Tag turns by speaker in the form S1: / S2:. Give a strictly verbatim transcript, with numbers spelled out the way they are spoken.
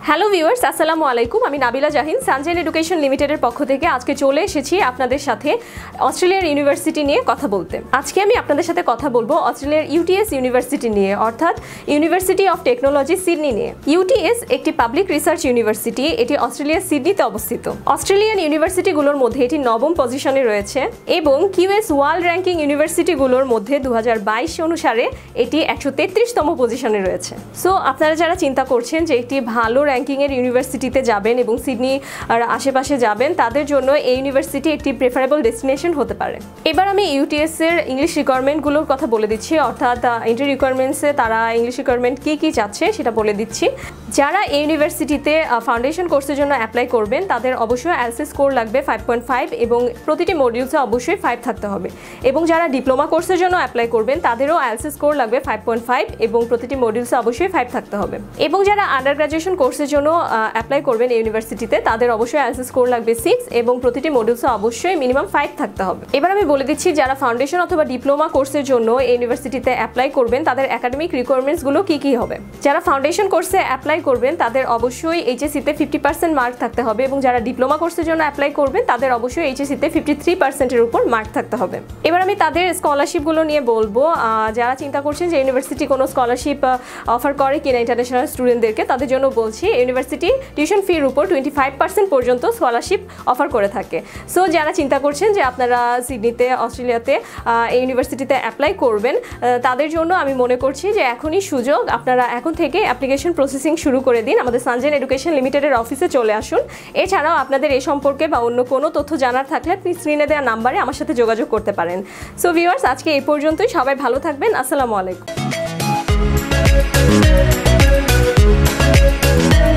S1: Hello viewers, আসসালামু আলাইকুম। আমি নাবিলা জাহিন, সানজাইন এডুকেশন লিমিটেডের পক্ষ থেকে আজকে চলে এসেছি আপনাদের সাথে অস্ট্রেলিয়ার ইউনিভার্সিটি নিয়ে কথা বলতে। আজকে আমি আপনাদের সাথে কথা বলবো অস্ট্রেলিয়ার ইউটিএস ইউনিভার্সিটি নিয়ে, অর্থাৎ ইউনিভার্সিটি অফ টেকনোলজি সিডনি নিয়ে। ইউটিএস একটি পাবলিক রিসার্চ ইউনিভার্সিটি, এটি অস্ট্রেলিয়ার সিডনিতে অবস্থিত। অস্ট্রেলিয়ান ইউনিভার্সিটিগুলোর মধ্যে এটি নবম পজিশনে রয়েছে এবং কিউএস ওয়ার্ল্ড র্যাঙ্কিং ইউনিভার্সিটিগুলোর মধ্যে দু হাজার বাইশ অনুসারে এটি একশো তেত্রিশতম পজিশনে রয়েছে। সো আপনারা যারা চিন্তা করছেন যে একটি ভালো র্যাঙ্কিংয়ের ইউনিভার্সিটিতে যাবেন এবং সিডনি আর আশেপাশে যাবেন, তাদের জন্য এই ইউনিভার্সিটি একটি প্রেফারেবল ডেস্টিনেশন হতে পারে। এবার আমি ইউটিএস এর ইংলিশ রিকোয়ারমেন্টগুলোর কথা বলে দিচ্ছি, অর্থাৎ এন্ট্রি রিকোয়ারমেন্টসে তারা ইংলিশ রিকোয়ারমেন্ট কী কী চাচ্ছে সেটা বলে দিচ্ছি। যারা এই ইউনিভার্সিটিতে ফাউন্ডেশন কোর্সের জন্য অ্যাপ্লাই করবেন তাদের অবশ্যই এলসি স্কোর লাগবে ফাইভ পয়েন্ট ফাইভ এবং প্রতিটি মডিউলসে অবশ্যই ফাইভ থাকতে হবে। এবং যারা ডিপ্লোমা কোর্সের জন্য অ্যাপ্লাই করবেন তাদেরও এলসি স্কোর লাগবে ফাইভ পয়েন্ট ফাইভ এবং প্রতিটি মডিউলসে অবশ্যই ফাইভ থাকতে হবে। এবং যারা আন্ডার গ্রাজুয়েশন কোর্সের জন্য অ্যাপ্লাই করবেন এই ইউনিভার্সিটিতে তাদের অবশ্যই এলসি স্কোর লাগবে সিক্স এবং প্রতিটি মডিউলসে অবশ্যই মিনিমাম ফাইভ থাকতে হবে। এবার আমি বলে দিচ্ছি যারা ফাউন্ডেশন অথবা ডিপ্লোমা কোর্সের জন্য এই ইউনিভার্সিটিতে অ্যাপ্লাই করবেন তাদের একাডেমিক রিকোয়ারমেন্টসগুলো কী কী হবে। যারা ফাউন্ডেশন কোর্সে অ্যাপ্লাই করবেন তাদের অবশ্যই এইচএসসিতে ফিফটি পার্সেন্ট মার্ক থাকতে হবে এবং যারা ডিপ্লোমা কোর্সের জন্য অ্যাপ্লাই করবেন তাদের অবশ্যই এইচএসসিতে ফিফটি থ্রি পার্সেন্টের উপর মার্ক থাকতে হবে। এবার আমি তাদের স্কলারশিপগুলো নিয়ে বলবো। যারা চিন্তা করছেন যে ইউনিভার্সিটি কোনো স্কলারশিপ অফার করে কিনা ইন্টারন্যাশনাল স্টুডেন্টদেরকে, তাদের জন্য বলছি ইউনিভার্সিটি টিউশন ফির উপর টোয়েন্টি ফাইভ পার্সেন্ট পর্যন্ত স্কলারশিপ অফার করে থাকে। সো যারা চিন্তা করছেন যে আপনারা সিডনিতে অস্ট্রেলিয়াতে এই ইউনিভার্সিটিতে অ্যাপ্লাই করবেন তাদের জন্য আমি মনে করছি যে এখনই সুযোগ, আপনারা এখন থেকে অ্যাপ্লিকেশন প্রসেসিং শুরু করে দিন। আমাদের সানজাইন এডুকেশন লিমিটেডের অফিসে চলে আসুন। এছাড়াও আপনাদের এই সম্পর্কে বা অন্য কোনো তথ্য জানার থাকলে আপনি স্ক্রিনে দেওয়া নাম্বারে আমার সাথে যোগাযোগ করতে পারেন। সো ভিউয়ার্স, আজকে এই পর্যন্তই। সবাই ভালো থাকবেন। আসসালামু আলাইকুম।